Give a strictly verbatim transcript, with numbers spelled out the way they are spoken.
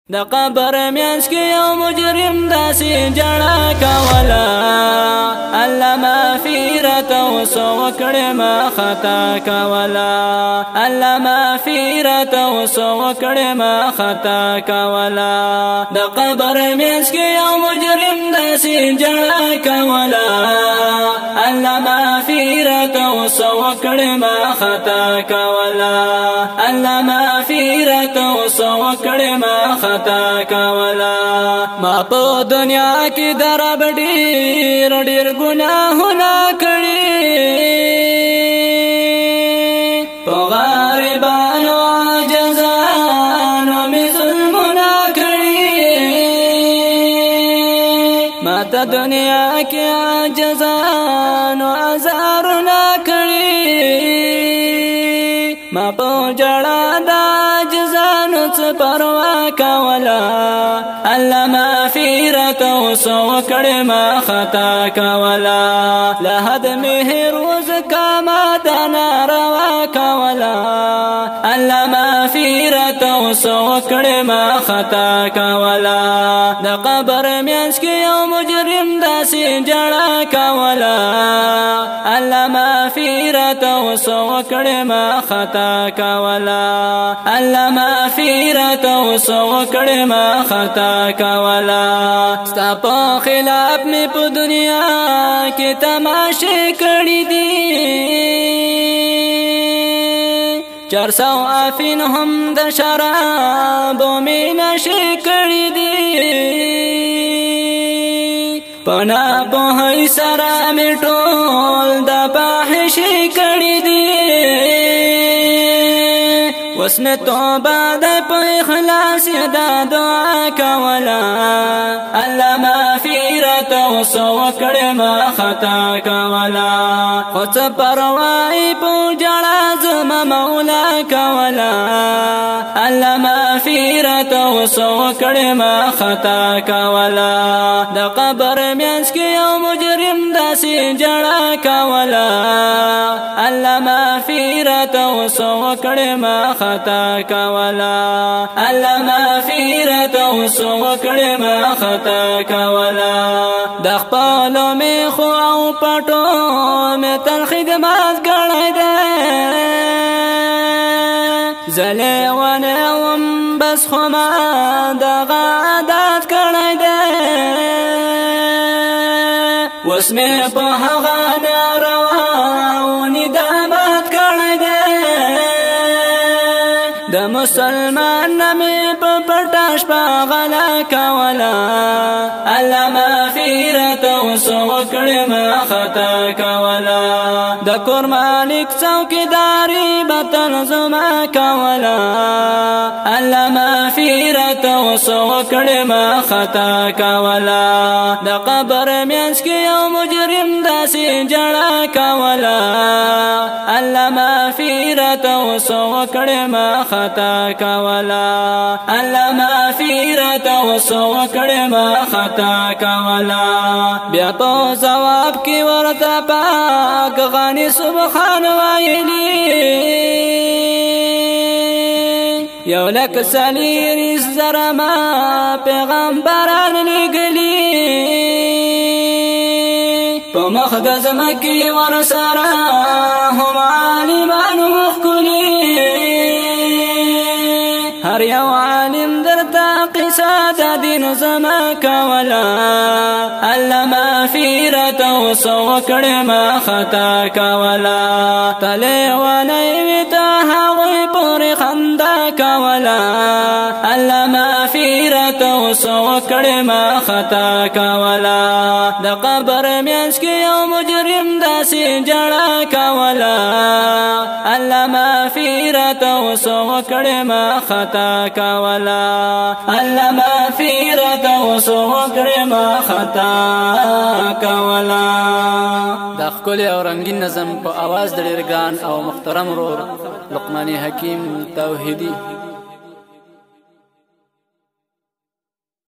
د قبر میانس کې یو مجرم داسې جړه کوله الله مغفرت وسو وکړې ما خطا کوله الله مغفرت وسو وکړې ما خطا کوله د قبر میانس کې یو مجرم داسې جړه کوله الله مغفرت وسو وکړې ما خطا کوله الله مغفرت وسو وکړې ما خطا کولا ما په دنیا کې درب ډېر ډېر ګناهونه کړي په غریبانو عاجزانو مې ظلمونه کړي ما ته دنیا کې عاجزانو ازارونه کړي ما په جړا د عاجزانو څه پروا کولا الله مغفرت وسو وکړې ما خطا کولا له حد مهر وزکا ما د ناروا کولا الله مغفرت وسو وکړې ما خطا کولا د قبر میانس کې یو مجرم داسې جړه کولا الله مغفرت وسو وکړې ما خطا کولا الله مغفرت وسو وکړې ما خطا کولا ستا په خلاف مې په دنیا کې تماشې کړې دي چار سو افین هم د شرابو مې نشې کړې دي پنا پوهی سره مې ټول د فاحشې کړې دي وسمه توبه د په اخلاص دا دعا کولا الله مغفرت وسو وکړې ما خطا کولا خو څه پروا په جړا زما مولا کولا الله مغفرت وسو وکړې ما خطا کولا د قبر میانس کې یو مجرم داسې جړا کولا الله مغفرت وسو وکړې ما خطا کولا الله مغفرت وسو وکړې ما خطا کولا د خپل مې خو او پټو مې تل خدمت کړی دی زله ونه وم بس خو ما دغه عادت کړی دی اوس مې په هغه ناروا ندامت کړی دی د مسلمان نمې په پټاش په غلا کولا الله مغفرت وسو وکړې ما خطا کولا د کور مالک څوکیداري بتن زما کولا الله مغفرت وسو وکړې ما خطا کولا د قبر میانس کې یو مجرم داسې جړه کولا الله مغفرت وسو وکړې ما خطا کولا الله مغفرت وسو وکړې ما خطا کولا بیا په ثواب کې ورته پاک غني سبحان وایلی یو لک سلیریس زرما پیغمبران لګلی په مخ د زمکې ورسره هم عالمان مخکلی هر یو عالم درته قصه د دین زما کولا الله مغفرت وسو وکړې ما خطا کولا تلې ونی وته هغوی پورې خندا کولا الله مغفرت وسو وکړې ما خطا کولا د قبر میانس کې یو مجرم داسې جړه کولا الله مغفرت وسو وکړې ما خطا کولا الله مغفرت وسو وکړې ما خطا کولا د ښکلي او رنګین نظم په اواز د ډېرګان او محترم ورور لقمان حکیم توحیدی